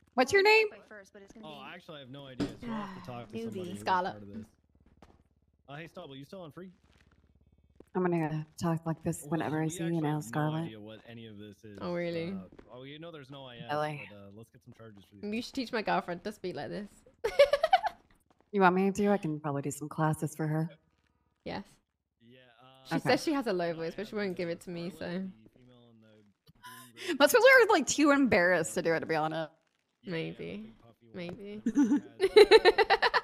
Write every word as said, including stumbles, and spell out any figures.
What's your name? First, but it's gonna Oh, be... actually, I have no idea. So I'll have to talk to Newbie. somebody who's Scarlett. part of this. Uh, hey, Stubble, you still on free? I'm gonna talk like this Well, whenever I we see you actually now, have Scarlett. No idea what any of this is. Oh, really? Uh, oh, you know there's no I S, Really? but uh, let's get some charges for these. You should teach my girlfriend to speak like this. You want me to? I can probably do some classes for her. Yes. Yeah. Uh, She Okay. says she has a low voice, but she won't give it to me, so That's because we were like too embarrassed to do it, to be honest. maybe. Maybe.